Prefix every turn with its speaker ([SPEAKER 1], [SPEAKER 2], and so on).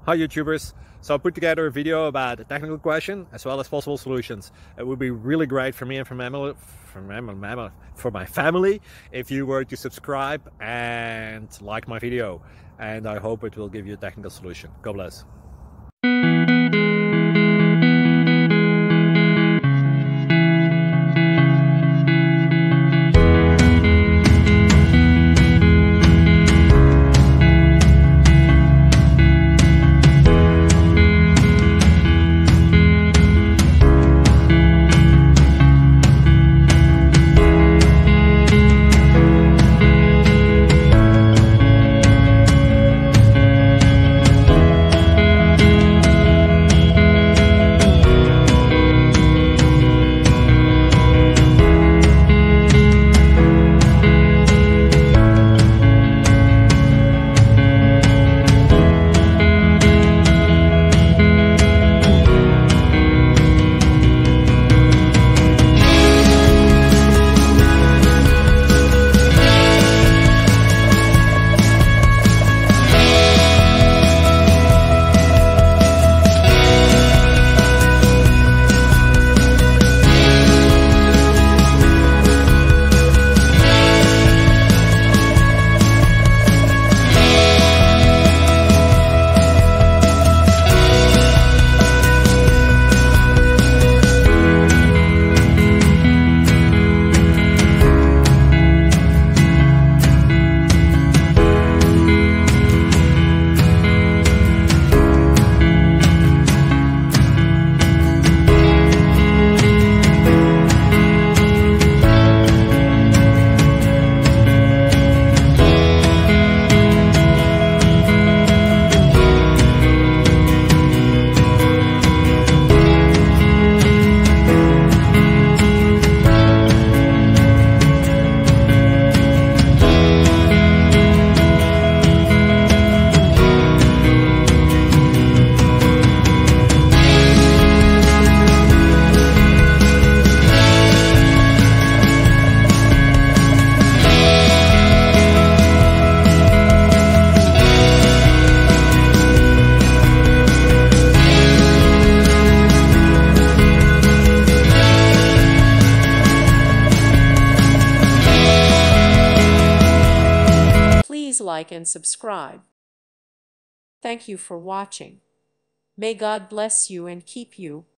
[SPEAKER 1] Hi YouTubers! So I put together a video about a technical question as well as possible solutions. It would be really great for me and for my family if you were to subscribe and like my video, and I hope it will give you a technical solution. God bless.
[SPEAKER 2] Please like and subscribe. Thank you for watching. May God bless you and keep you.